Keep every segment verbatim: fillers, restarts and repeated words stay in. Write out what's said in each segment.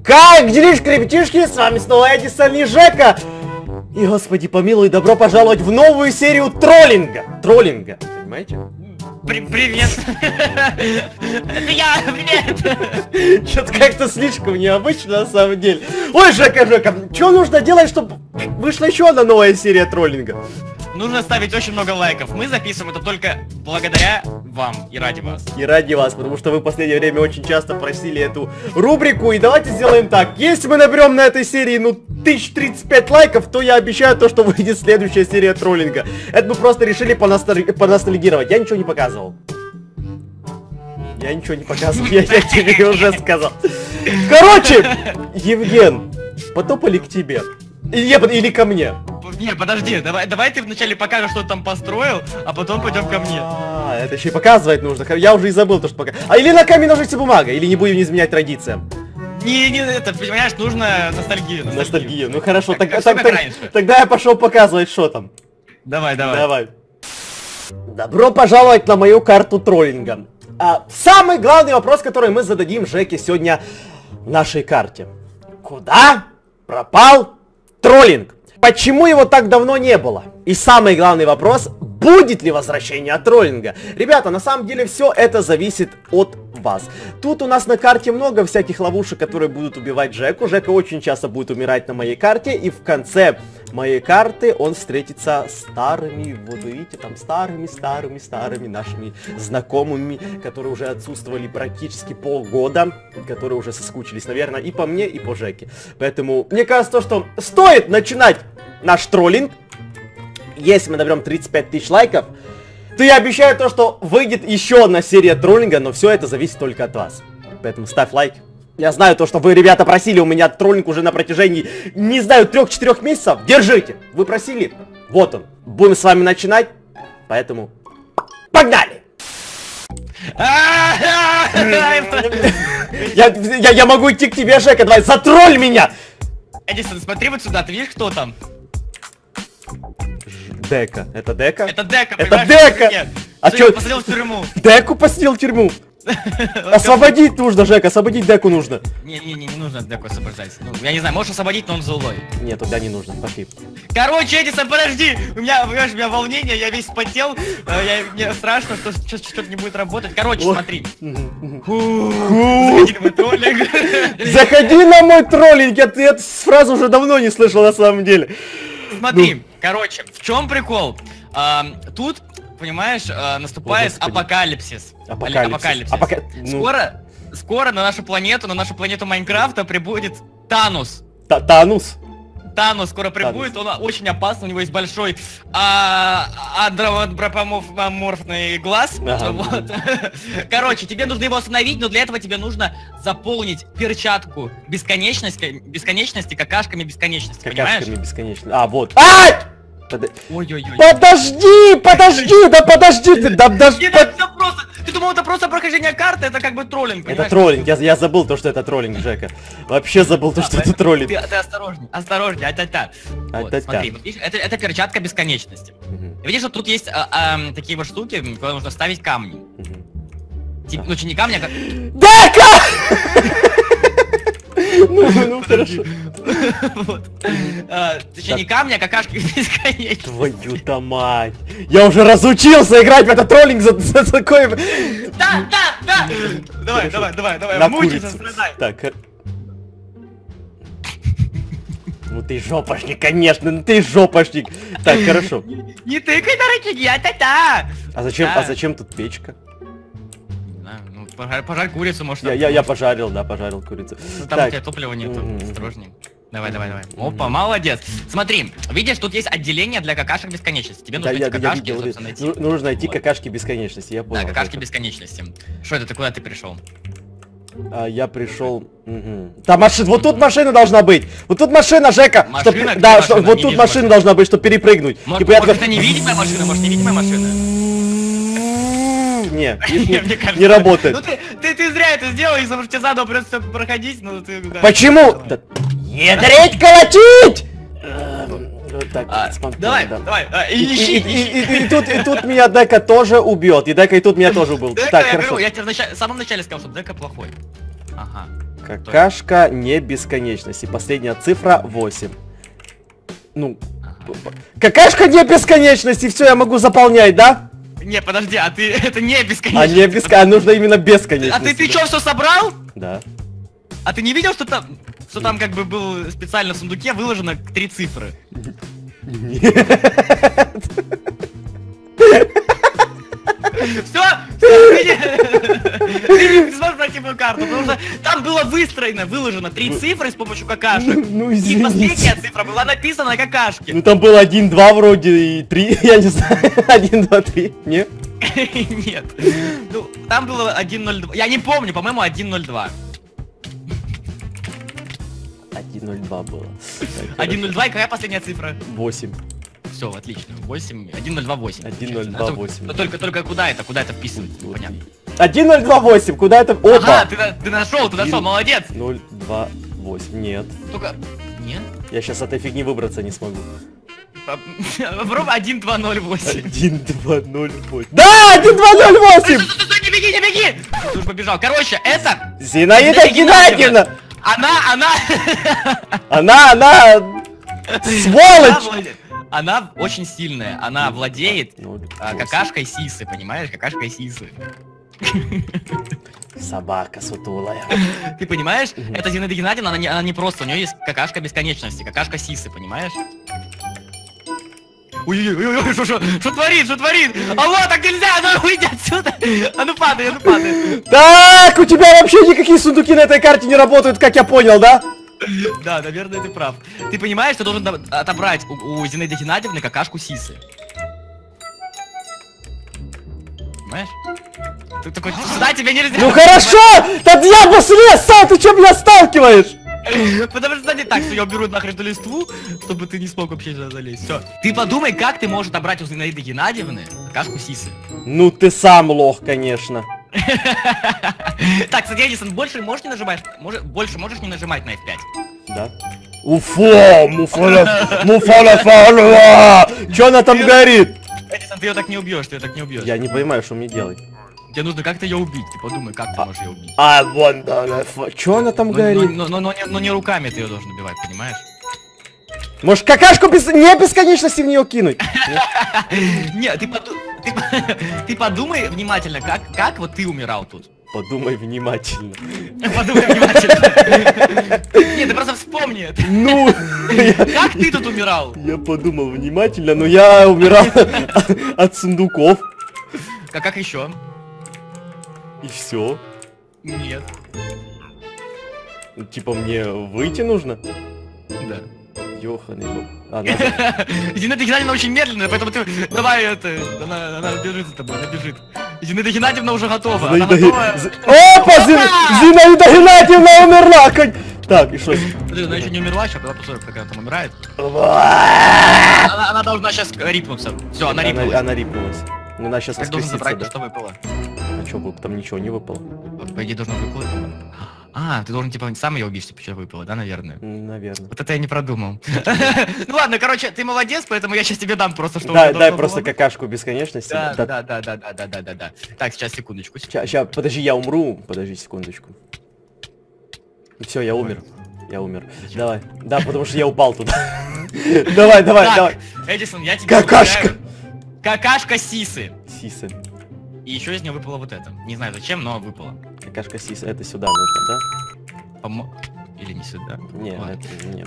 Как делишки, ребятишки, с вами снова Эдисон и Жека. И, господи помилуй, добро пожаловать в новую серию троллинга. Троллинга, понимаете? При привет! Это я, привет! Что-то как-то слишком необычно на самом деле. Ой, Жека, Жека, что нужно делать, чтобы вышла еще одна новая серия троллинга? Нужно ставить очень много лайков. Мы записываем это только благодаря вам и ради вас. И ради вас, потому что вы в последнее время очень часто просили эту рубрику. И давайте сделаем так. Если мы наберем на этой серии, ну, тысяча тридцать пять лайков, то я обещаю то, что выйдет следующая серия троллинга. Это мы просто решили поносталь... поностальгировать. Я ничего не показывал. Я ничего не показывал, я, я тебе уже сказал. Короче, Евген, потопали к тебе. Или, или ко мне. Не, подожди, давай, давай ты вначале покажешь, что ты там построил, а потом пойдем ко мне. А, это еще и показывать нужно. Я уже и забыл то, что пока. А или на камень, ножницы, бумага, или не будем не изменять традициям. Не, не, это, понимаешь, нужно ностальгию. Ностальгию, ностальгию. Ну хорошо, так, так, так, так, так, так, тогда я пошел показывать, что там. Давай, давай. Давай. Добро пожаловать на мою карту троллинга. А, самый главный вопрос, который мы зададим Жеке сегодня в нашей карте. Куда пропал троллинг? Почему его так давно не было? И самый главный вопрос, будет ли возвращение троллинга? Ребята, на самом деле все это зависит от вас. Тут у нас на карте много всяких ловушек, которые будут убивать Жеку. Жека очень часто будет умирать на моей карте. И в конце моей карты он встретится с старыми, вот видите, там старыми-старыми-старыми нашими знакомыми, которые уже отсутствовали практически полгода, которые уже соскучились, наверное, и по мне, и по Жеке. Поэтому мне кажется, то, что стоит начинать наш троллинг. Если мы наберем тридцать пять тысяч лайков, то я обещаю то, что выйдет еще одна серия троллинга, но все это зависит только от вас. Поэтому ставь лайк. Я знаю то, что вы, ребята, просили у меня троллинг уже на протяжении, не знаю, трех-четырех месяцев. Держите! Вы просили. Вот он. Будем с вами начинать. Поэтому погнали! я, я, я могу идти к тебе, Жека, давай, затролль меня! Эдисон, смотри вот сюда, ты видишь, кто там? Дека. Это Дека? Это Дека, Это Дека! Нет. А чё? Посадил в тюрьму. Деку посадил в тюрьму? Освободить нужно, Жека, освободить Деку нужно. Не-не-не, не нужно Деку освобождать. Ну, я не знаю, можешь освободить, но он злой. Нет, туда не нужно, пошли. Короче, Эдисон, подожди! У меня, понимаешь, у меня волнение, я весь потел, я, мне страшно, что что-то не будет работать. Короче, смотри. Заходи на мой троллинг. Заходи на мой троллинг, я эту фразу уже давно не слышал на самом деле. Смотри, короче, в чем прикол? Тут, понимаешь, наступает апокалипсис. Апокалипсис. Апокалипсис. Скоро, скоро на нашу планету, на нашу планету Майнкрафта прибудет Танус. Танус? Танус скоро прибудет, он очень опасный, у него есть большой антропоморфный глаз. Короче, тебе нужно его остановить, но для этого тебе нужно заполнить перчатку бесконечности, бесконечности какашками бесконечности, понимаешь? Какашками бесконечности. А, вот. Ай! Ой-ой-ой. Подожди, подожди, да подожди ты, да подожди. Это просто, ты думал, это просто прохождение карты, это как бы троллинг, понимаешь? Это троллинг, я, я забыл то, что это троллинг, Жека. Вообще забыл то, что это троллинг. Ты, ты осторожней, осторожней, а-та-та. Вот, смотри, вот, видишь, это, это перчатка бесконечности. Угу. Видишь, вот тут есть а, а, такие вот штуки, куда нужно ставить камни. Угу. Тип, ну, что не камни, а как... Дека! Ну, ну, хорошо. Точнее, не камни, а какашки бесконечности. Твою-то мать. Я уже разучился играть в этот троллинг за такой... Да, да, да! Давай, давай, давай, давай, мучайся, страдай. Так. Ну ты жопошник, конечно, ну ты жопошник. Так, хорошо. Не тыкай на рычаги, а-та-та! А зачем, а зачем тут печка? Пожарь, пожарь курицу, может. Я, я, я пожарил, да, пожарил курицу. Ну, там так. У тебя топлива нету, mm-hmm. осторожней. Давай, давай, давай. Опа, mm-hmm. молодец. Смотри, видишь, тут есть отделение для какашек бесконечности. Тебе нужно да, эти я, какашки, я видел, найти. Нужно найти вот. Какашки бесконечности, я понял. Да, какашки это. Бесконечности. Что это, ты куда ты пришел? А, я пришел... Угу. Там машина, вот тут машина должна быть. Вот тут машина, Жека. Машина? Чтоб... Да, машина? что... вот тут машина, машина должна быть, чтобы перепрыгнуть. Может, типа, может я... это невидимая машина, может невидимая машина? Нет, не работает. Ну ты, ты, ты зря это сделал, потому что тебе заново придется проходить, ну ты... Почему? Ядрить, колотить! Так, а, давай, да. давай, давай, и, ищи, и, ищи. И, и, и, тут, и тут меня Дека тоже убьет, и Дека и тут меня тоже убил. Дека, так, я хорошо. говорю, я тебе в, начале, в самом начале сказал, что Дека плохой. Ага. Какашка не бесконечности. Последняя цифра восемь. Ну, ага. Какашка не бесконечности, все, я могу заполнять, да? Не, подожди, а ты это не бесконечность. А не бесконечность, а нужно именно бесконечность. А ты, ты что, все собрал? Да. А ты не видел, что там, что там как бы был специально в сундуке выложено три цифры? Нет. Все, ты не сможешь пройти мою карту, потому что там было выстроено, выложено три цифры с помощью какашек. Ну, и последняя цифра была написана на какашке. Ну там было один, два вроде и три, я не знаю. один, два, три, нет? Нет. Ну, там было один, ноль, два. Я не помню, по-моему, один, ноль, два. один, ноль, два было. один, ноль, два и какая последняя цифра? восемь. Все, отлично. восемь, один, ноль, два, восемь. один, ноль, два, восемь. Но только, только куда это? Куда это вписывается? Понятно. один, ноль, два, восемь, куда это? Опа! Ага, ты, ты нашел, ты нашел, молодец! ноль, два, восемь, нет. Только... Нет? Я сейчас от этой фигни выбраться не смогу. Попробуй один, два, ноль, восемь. один, два, ноль, восемь. Да, один, два, ноль, восемь! Не беги, не беги! Ты уже побежал. Короче, это... Зинаида Геннадьевна! Она, она... Она, она... Сволочь! Она очень сильная, она владеет а, какашкой сисы, понимаешь? Какашкой сисы. Собака сутулая. Ты понимаешь? Это Зинаида Геннадьевна, она не, она не просто, у нее есть какашка бесконечности, какашка сисы, понимаешь? Ой-ой-ой, что, что, что творит, что творит? Алло, так нельзя, а ну выйди отсюда! А ну падай, а ну падай. Так, у тебя вообще никакие сундуки на этой карте не работают, как я понял, да? Да, наверное, ты прав. Ты понимаешь, ты должен отобрать у, у Зинаиды Геннадьевны какашку сисы. Понимаешь? Ты такой, сюда тебе нельзя. Ну хорошо! Да я бы слез сам, ты что меня сталкиваешь? Потому что не так, что я уберу нахрен эту листву, чтобы ты не смог вообще сюда залезть. Все. Ты подумай, как ты можешь отобрать у Зинаиды Геннадьевны какашку сисы. Ну ты сам лох, конечно. Так, кстати, Эдисон, больше можешь не нажимать? Может, больше можешь не нажимать на эф пять? Да. Уфо, муфаля, муфаля, фаля. Чё она там горит? Эдисон, ты ее так не убьешь, ты ее так не убьешь. Я не понимаю, что мне делать. Тебе нужно как-то ее убить, ты подумай, как ты можешь ее убить. А, вон, да, да, чё она там горит? Но, но, но, но не руками ты ее должен убивать, понимаешь? Может, какашку без... не бесконечности в нее кинуть? Нет, ты, поду... ты, ты подумай внимательно, как, как вот ты умирал тут. Подумай внимательно. Подумай внимательно. Нет, ты просто вспомни это. Ну, как ты тут умирал? Я подумал внимательно, но я умирал от сундуков. А как еще? И все. Нет. Типа мне выйти нужно? Да. Ёханый бог. Зинаида Геннадьевна очень медленная, поэтому ты давай это. Она, она бежит за тобой, она бежит. Зинаида Геннадьевна уже готова. Она готова. Опа! Зинаида Геннадьевна умерла! Так, и что? Подожди, она еще не умерла, сейчас, когда посмотрим, как она там умирает. Она, она должна сейчас рипнуться. Все, она рипнулась. Она рипнулась. Она сейчас так должен забрать то, что выпало. А что, там ничего не выпало? По идее должно выпало. А, ты должен типа сам ее убить, чтобы что выпало, да, наверное? Наверное. Вот это я не продумал. Ну ладно, короче, ты молодец, поэтому я сейчас тебе дам просто что. Да, дай просто какашку бесконечности. Да, да, да, да, да, да, да, да, да. Так, сейчас секундочку. Сейчас, подожди, я умру. Подожди секундочку. Все, я умер. Я умер. Давай. Да, потому что я упал туда. Давай, давай, давай. Эдисон, я тебе какашка. Какашка сисы. Сисы. И еще из нее выпало вот это. Не знаю зачем, но выпало. Какашка сисы, это сюда нужно, да? Помо... Или не сюда? Нет, это не.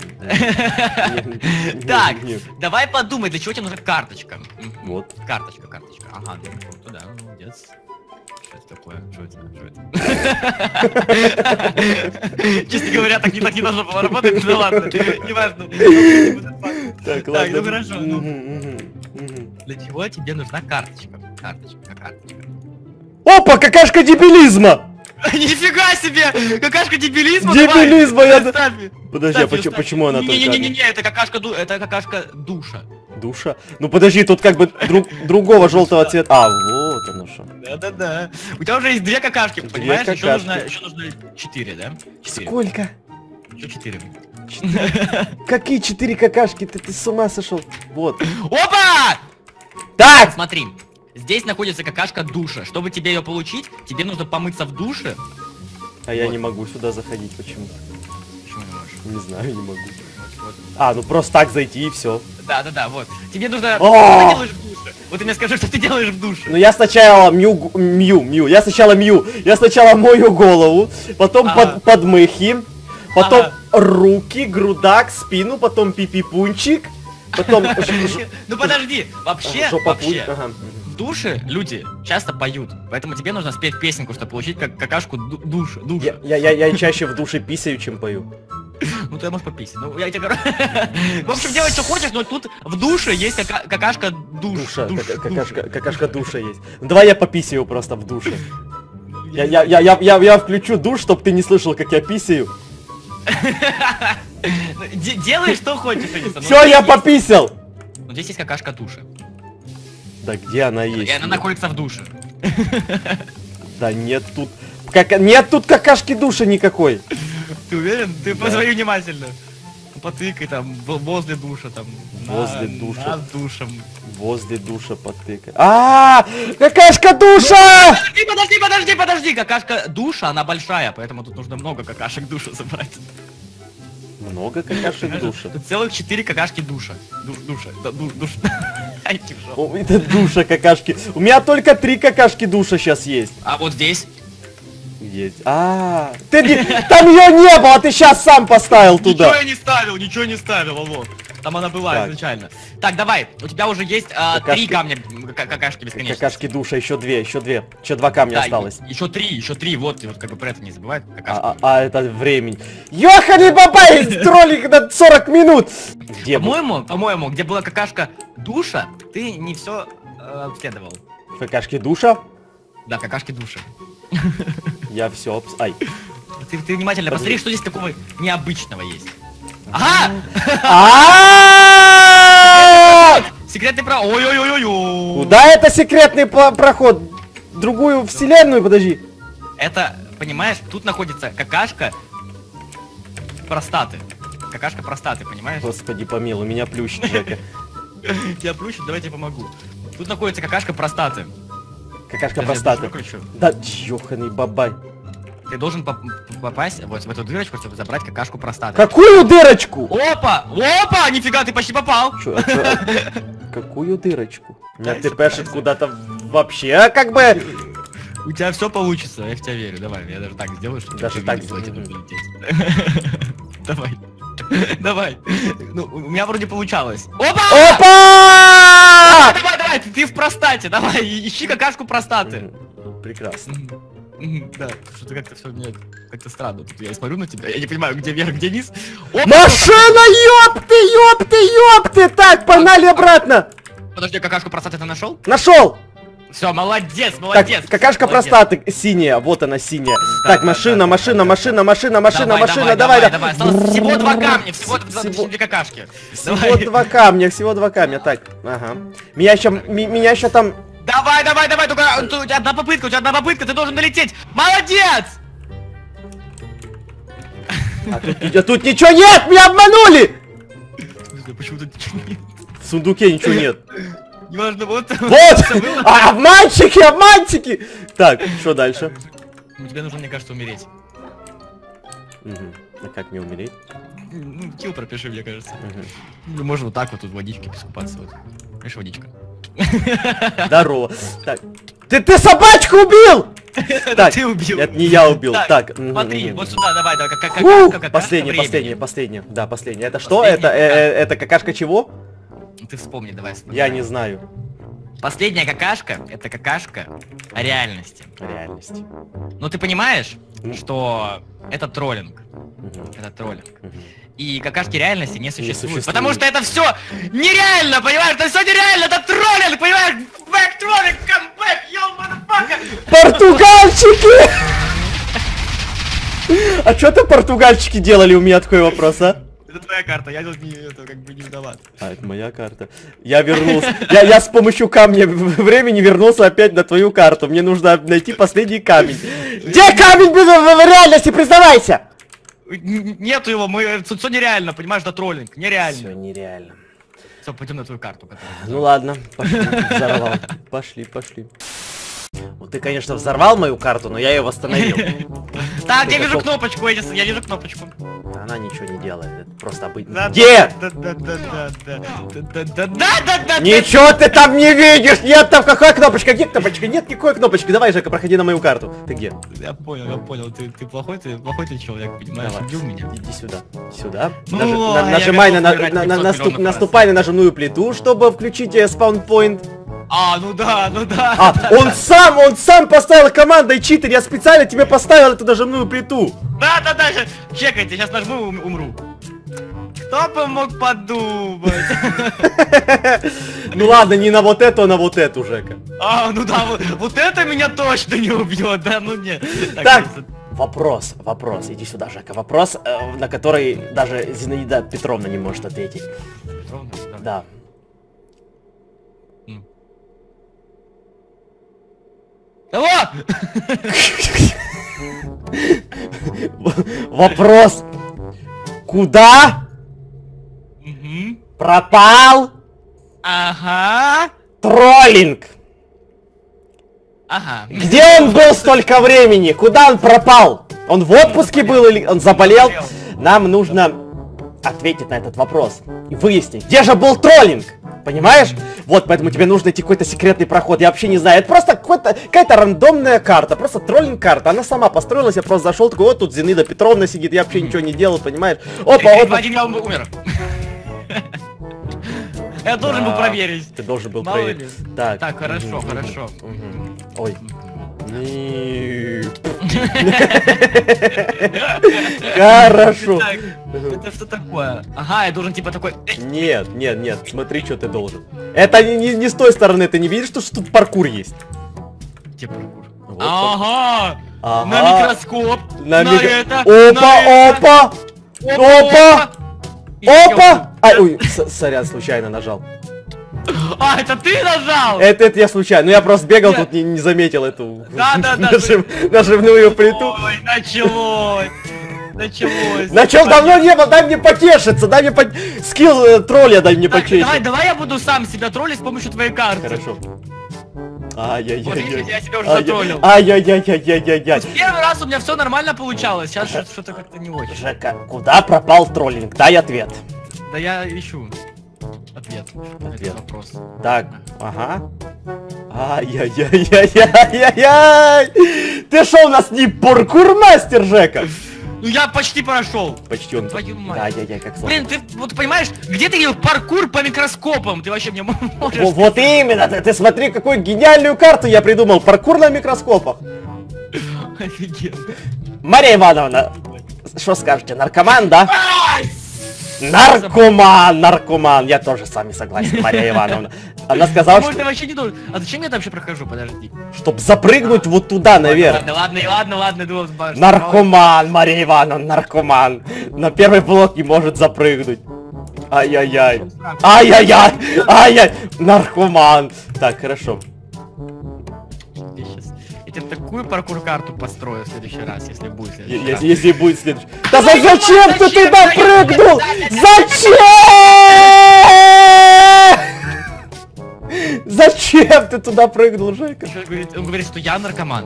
Так, давай подумай, для чего тебе нужна карточка. Вот. Карточка, карточка. Ага, ну туда, молодец. Что это такое? Что это? Что это? Честно говоря, так не так не должно было работать, ну ладно, не важно. Так, ладно. Ну хорошо. Для чего тебе нужна карточка? Карточка, карточка. Опа, какашка дебилизма! Нифига себе! Какашка дебилизма! Дебилизма, я... Подожди, а почему, почему она только... Не-не-не, это какашка, это какашка душа. Душа? Ну подожди, тут как бы друг, другого желтого цвета. А, вот оно что. Да-да-да. У тебя уже есть две какашки, понимаешь? Еще нужно, еще нужно четыре, да? четыре. Сколько? Еще четыре. Какие четыре какашки? Ты, ты с ума сошел? Вот. Опа! Так! Смотри. Здесь находится какашка душа. Чтобы тебе ее получить, тебе нужно помыться в душе. А я Вот. не могу сюда заходить почему-то. Почему не можешь? Не знаю, не могу. Вот, вот. А, ну просто так зайти и все. Да, да, да, вот. Тебе нужно... О! Что ты делаешь в душе? Вот ты мне скажи, что ты делаешь в душе. Ну я сначала мью, г- мью, мью. Я сначала мью. Я сначала мою голову, потом Ага. под, подмыхи, потом Ага. руки, грудак, спину, потом пипипунчик, потом ж- ж- Ну подожди, вообще, жопа пунь. вообще, Ага. в душе люди часто поют, поэтому тебе нужно спеть песенку, чтобы получить как какашку ду- душ, душ. Я, я, я, я чаще в душе писаю, чем пою. Ну ты можешь пописать. Ну я тебе говорю. В общем, делай, что хочешь, но тут в душе есть кака- какашка душ. Душа, душ, кака- душ. какашка, какашка душа есть. Ну, давай я пописаю просто в душе. Я, я, я, я, я, я включу душ, чтоб ты не слышал, как я писаю. Де- Делай, что хочешь, Эдисон. Но Все, здесь я есть- пописал! Но здесь есть какашка душа. Да где она И есть? она находится в душе. Да нет тут... Как... Нет тут какашки души никакой. Ты уверен? Ты Да. посмотри внимательно. Потыкай там в- возле душа там. на- Возле душа. Над душем. Возле душа потыкай. А, какашка душа! Подожди, подожди, подожди, подожди! Какашка душа, она большая, поэтому тут нужно много какашек душа забрать. Много какашек душа. Тут целых четыре какашки душа. Душ, душа, да, душ, душ. Ай, ты в жопу. О, это душа какашки. У меня только три какашки душа сейчас есть. А вот здесь? Есть. А, ты не... Там ее не было, ты сейчас сам поставил Ничего туда. я не ставил, ничего не ставил, алло. Там она была Так. изначально. Так, давай, у тебя уже есть а, Какашки- три камня м, ка- какашки бесконечности. Какашки душа, еще две, еще две. Еще два камня Да, осталось. и- еще три, еще три, вот, ты вот как бы про это не забывай. Какашки. А, а, а это времени. Ёхани бабай, троллик на сорок минут. Где был? По-моему, по-моему, где была какашка душа, ты не все э, обследовал. Какашки душа? Да, какашки душа. Я все. Ай. Ты, ты внимательно посмотри, что здесь такого необычного есть. Ага! А! Секретный про... Ой-ой-ой-ой-ой! Куда это секретный по- проход? Другую вселенную, подожди. Это, понимаешь, тут находится какашка простаты. Какашка простаты, понимаешь? Господи помилуй, меня плющит, Жека. Тебя плющит, давайте я помогу. Тут находится какашка простаты. Какашка Сейчас я простаты. душу выключу. Да, ёханый бабай. Ты должен поп- попасть вот в эту дырочку, чтобы забрать какашку простаты. Какую дырочку? Опа! Опа! Нифига, ты почти попал! Чё, а чё, а- Какую дырочку? Меня Кайся, ты пишет кайся. куда-то вообще, а как бы... У тебя все получится, я в тебя верю. Давай, я даже так сделаю, чтобы Даже ты так видел, сделаю. тебе полететь. Давай. Давай. Ну, у меня вроде получалось. Опа! Опа! Давай, давай, ты, ты в простате, давай, и- ищи какашку простаты. Мгм. Прекрасно. Мгм. Мгм, Да, что-то как-то все мне как-то странно. Тут я смотрю на тебя, я не понимаю, где вверх, где низ. Опа, Машина, ёпты, ёпты, ёпты! Так, погнали обратно! Подожди, какашку простаты ты нашел? Нашел! Все, молодец, Так, молодец. какашка молодец. простаты синяя, вот она синяя. Да, Так, да, машина, да, машина, да, машина, машина, машина, Давай, машина, давай, давай, да. давай. Осталось всего два камня, всего два Всего- две какашки. Всего Давай. два камня, всего два камня. Так, ага. Меня еще, меня еще там. Давай, давай, давай, только э, у тебя одна попытка, у тебя одна попытка, ты должен долететь. Молодец! А тут, а тут ничего нет, меня обманули! Почему тут ничего нет? В сундуке ничего нет. Неважно, вот. Вот! А, обманщики, обманщики! Так, что дальше? Ну, тебе нужно, мне кажется, умереть. Мгм. А как мне умереть? Ну, килл пропиши, мне кажется. Мгм. Ну, можно вот так вот тут в водичке искупаться. Вот. Видишь, водичка. Здорово. Так. Ты, ты собачку убил! Так, Ты убил. это не я убил. Так, мгм, смотри, мгм. вот сюда, давай, давай, как, как, Ух, какашка, какашка последняя, времени. последняя, последняя. Да, последняя. Это что? Последняя Это, э, э, это какашка чего? Ты вспомни, давай. вспомни. Я не знаю. Последняя какашка — это какашка реальности. Реальности. Но ты понимаешь, Ну. что это троллинг. Мгм, Это троллинг. мгм. И какашки реальности не существует. существует. Потому что это все нереально, понимаешь? Это все нереально, это троллинг, понимаешь? Back троллинг, come back, yo, motherfucker! Португальчики! А что ты португальчики делали? У меня такой вопрос, а? Это твоя карта, я тут не, это, как бы не виноват. А, это моя карта. Я вернулся. Я, я с помощью камня в- времени вернулся опять на твою карту. Мне нужно найти последний камень. Где камень в, в реальности, признавайся! Н- Нету его, мы, все нереально, понимаешь, это троллинг, Все нереально. нереально. Все, пойдем на твою карту. которую- Ну ладно, пошли. Взорвал. Пошли, пошли. Вот ты, конечно, взорвал мою карту, но я ее восстановил. Так, я вижу кнопочку, Эдисон, я вижу кнопочку. Она ничего не делает, это просто обычно. Да, Где? Да, да, да, да, да, да, да, да, да. Ничего ты там не видишь! Нет, там какая кнопочка? Где кнопочка? Нет никакой кнопочки. Давай, Жека, проходи на мою карту. Ты где? Я понял, я понял. Ты, ты плохой, ты плохой ты человек, понимаешь? Давай. Убил меня. Иди сюда. Сюда. Ну, Нажи- а на- я нажимай на, готов на, умирать на- на- пятьсот наступ- миллионов раз. наступай на нажимную плиту, чтобы включить э, спаунпоинт. А, ну да, ну да. А, да, он да. сам, он сам поставил командой читер, я специально тебе поставил эту нажимную плиту. Да, да, да, щас, чекайте, сейчас нажму и ум- умру. Кто бы мог подумать? Ну ладно, не на вот эту, а на вот эту, Жека. А, ну да, вот, вот это меня точно не убьет, да, ну нет. Так, вопрос, вопрос, иди сюда, Жека, вопрос, э, на который даже Зинаида Петровна не может ответить. Да. Алло! Вопрос. Куда Мгм. пропал Ага. троллинг? Ага. Где он был столько времени? Куда он пропал? Он в отпуске был или он заболел? Нам нужно ответить на этот вопрос и выяснить, где же был троллинг. Понимаешь? Вот, поэтому тебе нужно найти какой-то секретный проход. Я вообще не знаю. Это просто какой-то, какая-то рандомная карта. Просто троллинг карта. Она сама построилась. Я просто зашел, такой, вот тут Зинаида Петровна сидит. Я вообще ничего не делал, понимаешь? Опа, Э, опа. Вадим, я ум- умер. Я должен был Да, проверить. Ты должен был Мало проверить. ли. Так. Так, хорошо, Мгм, хорошо. мгм. Ой. Нет. Хорошо. Так, это что такое? Ага, я должен типа такой... э, Нет, нет, нет, смотри, что ты должен. Это не, не, не с той стороны, ты не видишь, что, что тут паркур есть? Типа паркур. Вот Ага! Ага. На микроскоп! На На микро- это! Опа, на это. опа! Опа! И я Опа! Ай, ой, с- сорян, случайно нажал. убил. А, это ты нажал? Это, это я случайно, ну я просто бегал Нет. тут, не, не заметил эту Да, да, да. нажим- нажимную плиту. Ой, началось! Началось! Начал давно не было, дай мне потешиться, дай мне по... скилл э, тролля, дай мне Так, давай, почешить. давай я буду сам себя троллить с помощью твоей карты. Хорошо. Вот видишь, я Ай-яй-яй-яй. себя уже Ай-яй- затроллил. Ай-яй-яй-яй-яй-яй. Первый раз у меня все нормально получалось, сейчас что-то как-то не очень. Жека, куда пропал троллинг? Дай ответ. Да я ищу ответ на Ответ. этот вопрос. Так, ага. Ай-яй-яй-яй-яй-яй-яй! Ты шо у нас не паркур-мастер, Жека? Ну я почти прошел. Почти он. Твою мать. Ай-яй-яй, как сложно. Блин, ты вот понимаешь, где ты видел паркур по микроскопам? Ты вообще мне можешь... Во- Вот именно, ты, ты смотри, какую гениальную карту я придумал. Паркур на микроскопах. Офигенно. Мария Ивановна, что скажете, наркоман, да? Ай! Наркоман, наркоман. Я тоже с вами согласен, Мария Ивановна. Она сказала, Может, я что, вообще не должен... А зачем я там вообще прохожу? Подожди. чтоб запрыгнуть вот туда наверх. Ладно, ладно, ладно, ладно, думал, баш- Наркоман, Мария Ивановна, наркоман. На первый блок не может запрыгнуть. Ай-яй-яй. Ай-яй-яй. Ай-яй. Наркоман. Так, хорошо. Я щас- я тебе такую паркур-карту построю в следующий раз, если будет в Е- следующий Если, раз. если будет следующий. Да за- Твою мать, зачем ты зачем? туда Да я- прыгнул? Да, да, да, Зачем? Зачем ты туда прыгнул, Жека? Ещё говорит- Он говорит, что я наркоман.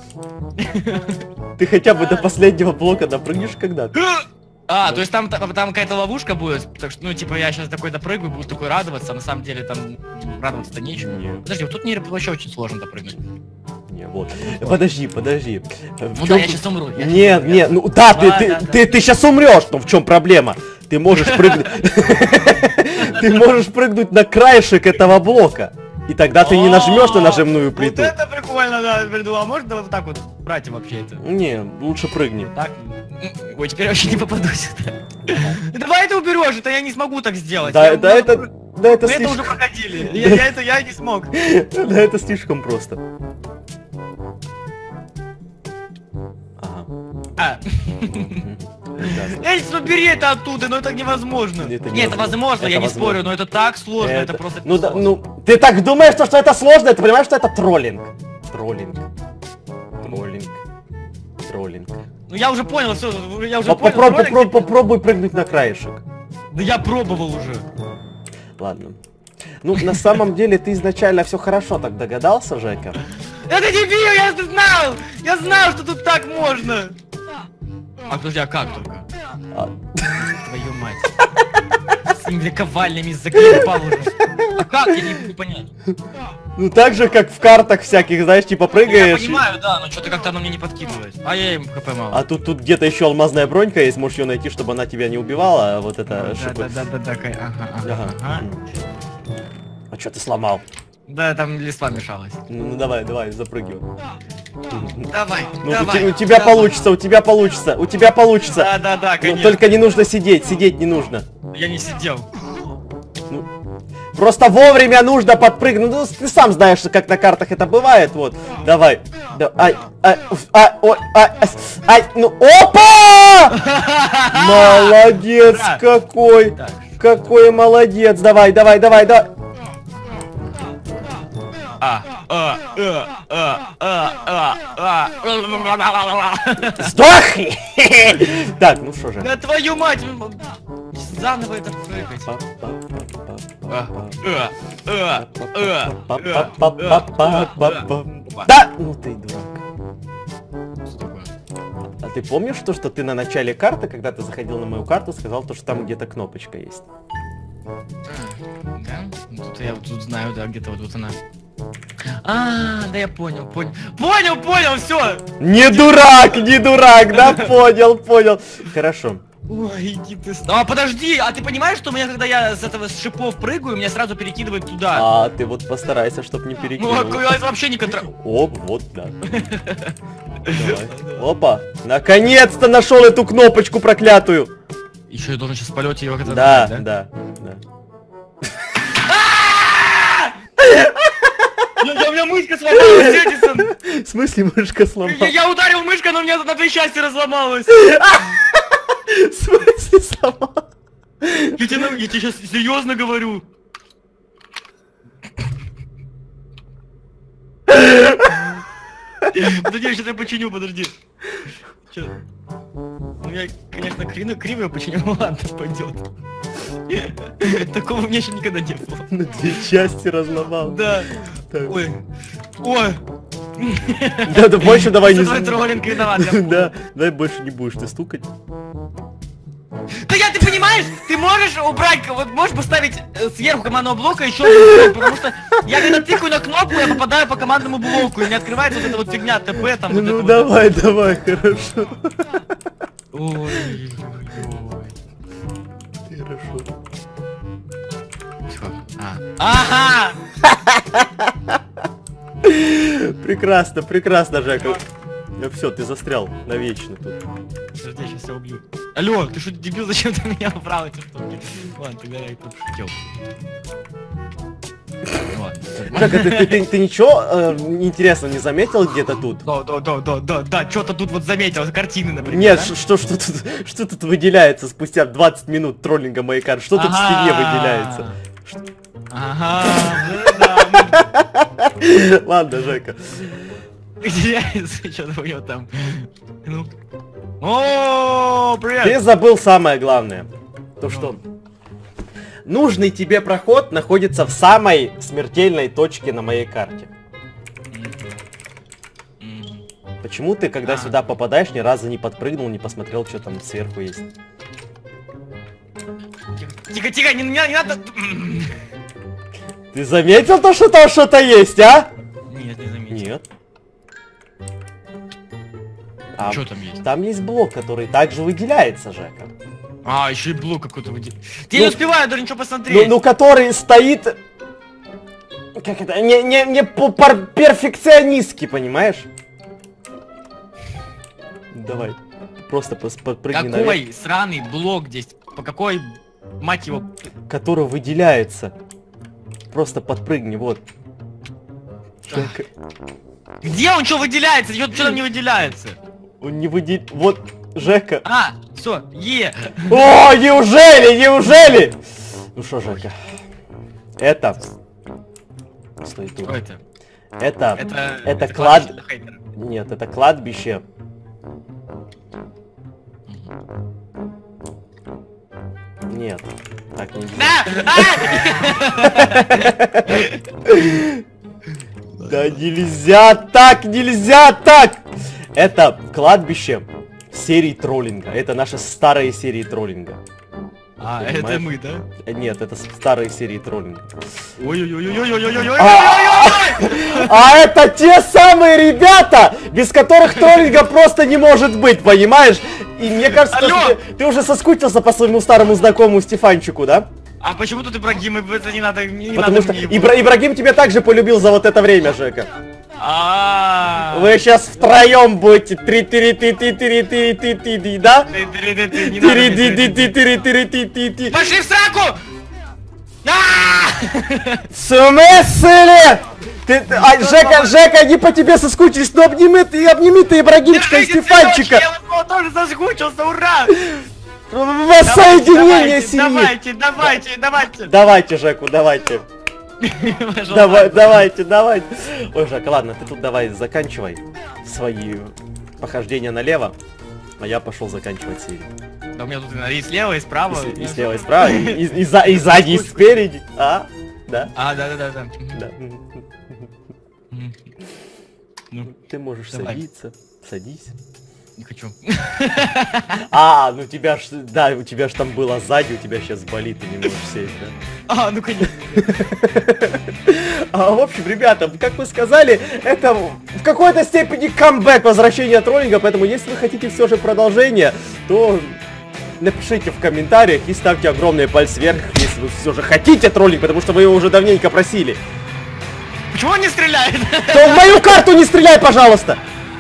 Ты хотя бы до последнего блока допрыгнешь когда-то? А, то есть там, там, там какая-то ловушка будет, так что, ну, типа, я сейчас такой допрыгаю, буду такой радоваться, а на самом деле там м, радоваться-то нечему. Нет. Подожди, вот тут не, вообще очень сложно допрыгнуть. Не, вот. Подожди, подожди. В Ну чём да, я тут- сейчас умру. я щас Нет, умру. нет, ну да, ты, Да, ты, да, да. ты, ты сейчас умрешь, но в чем проблема? Ты можешь прыгнуть. Ты можешь прыгнуть на краешек этого блока. И тогда ты не нажмешь на нажимную плиту. Вот это прикольно, да, придумал. А можно вот так вот брать вообще это? Не, лучше прыгни. Так? Ой, теперь я вообще не попадусь. Давай это уберешь, это я не смогу так сделать. Да, Я- да это, да это Мы это уже слишком, проходили. Я, я это я не смог. да это слишком просто. Ага. А. Мгм. Прекрасно. Эй, убери это оттуда, но это невозможно. Это Нет, это невозможно. возможно, я Это не возможно. спорю, но это так сложно, это, Это- просто... Ну да, ну, ты так думаешь, что, что это сложно, ты понимаешь, что это троллинг? Троллинг. Троллинг. Троллинг. Ну я уже понял, все, я уже По- понял. попроб- ролик. попроб- Попробуй прыгнуть на краешек. Да я пробовал уже. Ладно. Ну, на самом деле, ты изначально все хорошо так догадался, Жека. Это дебил, я знал! Я знал, что тут так можно! А подожди, а как только? А... Твою мать. С ними ковальнями заклепал уже. А как? Я не могу понять. Ну так же, как в картах всяких, знаешь, типа прыгаешь. Я понимаю, и... да, но что-то как-то оно мне не подкидывает. А я им хп мало. А тут, тут где-то еще алмазная бронька есть, можешь ее найти, чтобы она тебя не убивала, а вот это... Да, чтобы... да, да, да, да, ага, ага, Ага. ага. А что ты сломал? Да, там листва мешалась. Ну, ну давай, давай, запрыгивай. Давай, Ну, давай. у, у тебя давай. получится, у тебя получится, у тебя получится. Да, да, да, Ну, конечно. только не нужно сидеть, сидеть не нужно. Я не сидел. Ну, просто вовремя нужно подпрыгнуть. Ну, ты сам знаешь, как на картах это бывает. Вот, давай. Да, ай, ай, ай, ой, ай, ай, ну, опа! Молодец Да. какой! Так. Какой молодец! Давай, давай, давай, давай! А, а, а, а, а, а, а. Сдохни! Так, ну что же. Да твою мать! Заново это прыгать. Да! Ну ты дурак. А ты помнишь то, что ты на начале карты, когда ты заходил на мою карту, сказал то, что там где-то кнопочка есть? Да? Тут я вот тут знаю, да, где-то вот, вот она. А, да я понял, понял. Понял, понял, все! Не дурак, не дурак, да? Понял, понял. Хорошо. Ой, иди ты. А, подожди, а ты понимаешь, что у меня, когда я с этого с шипов прыгаю, меня сразу перекидывает туда? А, ты вот постарайся, чтоб не Ну, перекинул. а это вообще не контра... О, вот, да. Давай. Опа, наконец-то нашел эту кнопочку проклятую. Еще я должен сейчас в полете его как-то Да, нажать, да, да. Я, у меня мышка сломалась, Эдисон! В смысле мышка Я, сломалась? я ударил мышкой, но у меня на две части разломалась! В смысле сломалась? Я тебе, я тебе сейчас серьезно говорю! Подожди, я сейчас я починю, подожди. Чё? Ну я, конечно, криво, криво я починю, ну ладно, пойдет. Такого у меня еще никогда не было. На две части разломал. Да. Так. Ой. Ой. Да, да больше давай не... Твой троллинг виноват, я понял. Да, давай больше не будешь ты стукать. Да я, ты понимаешь, ты можешь убрать, вот можешь поставить э, сверху командного блока еще один блок, потому что я когда тыкаю на кнопку, я попадаю по командному блоку, и не открывается вот эта вот фигня ТП там. Вот Ну это давай, вот. Давай, хорошо. Ой, ой, ой. Хорошо. Всё. А. Ага! Прекрасно, прекрасно, Жека. Ну все, ты застрял навечно тут. Подожди, я сейчас тебя убью. Алло, ты что, дебил, зачем ты меня убрал эти штуки? Ладно, тогда я их тут шутил. Жека, ты, ты, ты, ты ничего э, интересного не заметил где-то тут? Да, да, да, да, да, да, что-то тут вот заметил, картины, например. Нет, да? что, что, тут, что тут выделяется спустя двадцать минут троллинга моей карты? Что тут в стене выделяется? Ага, Ладно, Жека. выделяется, что-то у него там. Ну. О, привет! Ты забыл самое главное. То, что нужный тебе проход находится в самой смертельной точке на моей карте. Почему ты, когда А. сюда попадаешь, ни разу не подпрыгнул, не посмотрел, что там сверху есть? Тихо, тихо, не, не, не надо. Ты заметил то, что там что-то есть, а? Нет, не заметил. Нет. А Что там есть? там есть блок, который также выделяется, Жека. А, еще и блок какой-то выделил. Ты Ну, не успеваю даже ничего Ну, посмотреть. ну, который стоит... Как это? Не, не, не по- пар- перфекционистски, понимаешь? Давай. Просто пос- подпрыгни наверх. Какой сраный блок здесь? По какой, мать его? Который выделяется. Просто подпрыгни, вот. Жека, Где он что выделяется? Что там не выделяется? он не выдел... Вот, Жека. А, все, е. О, неужели, неужели? Ну что, Жека. Это... Стой тут. Что это? Это... Это, Это это клад... кладбище для хейтеров. Нет, это кладбище. Нет, так нельзя. Да! А! Да нельзя так, нельзя так! Это кладбище серии троллинга. Это наши старые серии троллинга. А, Понимаешь? это мы, да? Нет, это старые серии троллинга. Ой-ой-ой-ой-ой-ой-ой-ой-ой-ой-ой! А это те самые ребята, без которых троллинга просто не может быть, понимаешь? И мне кажется, что ты, ты уже соскучился по своему старому знакомому Стефанчику, да? А почему тут Ибрагим? Это не надо, не Потому надо что мне его. Ибра- Ибрагим тебя также полюбил за вот это время, Жека. А. Вы сейчас втроем будете три три три три три три три три три, да? Три-три-три-три-три-три-три-три-три. Пошли в сраку! В смысле? Ты, ты- а, Жека, Жека, они по тебе соскучились, но обними ты, обними ты Ибрагимчика и Стефанчика. Я вот тоже соскучился, ура! Воссоединение семьи. Давайте, давайте, давайте. Давайте, Жеку, давайте. Давай, давайте, давайте. Ой, Жека, ладно, ты тут давай заканчивай свои похождения налево, а я пошел заканчивать серию. Да у меня тут и слева, и справа. И, и слева, и справа, и, и, и, за, и сзади, и спереди. А? Да? А, да, да, да, да. Да. Ну, Ты можешь давай. садиться. Садись. не хочу. А, ну тебя ж, да, у тебя ж там было сзади, у тебя сейчас болит, ты не можешь сесть, да? А, ну конечно. А, в общем, ребята, как вы сказали, это в какой-то степени камбэк возвращения троллинга, поэтому если вы хотите все же продолжение, то напишите в комментариях и ставьте огромные пальцы вверх, если вы все же хотите троллинг, потому что вы его уже давненько просили. Почему он не стреляет? То в мою карту не стреляй, пожалуйста!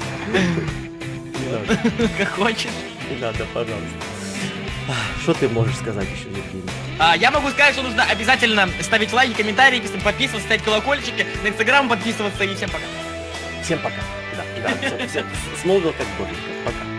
Как хочешь. Не надо, пожалуйста. Что ты можешь сказать еще, Евгений? А, я могу сказать, что нужно обязательно ставить лайки, комментарии, подписываться, ставить колокольчики, на инстаграм подписываться и всем пока. Всем пока. Да, да, все, все, смолвил как боженька. Пока.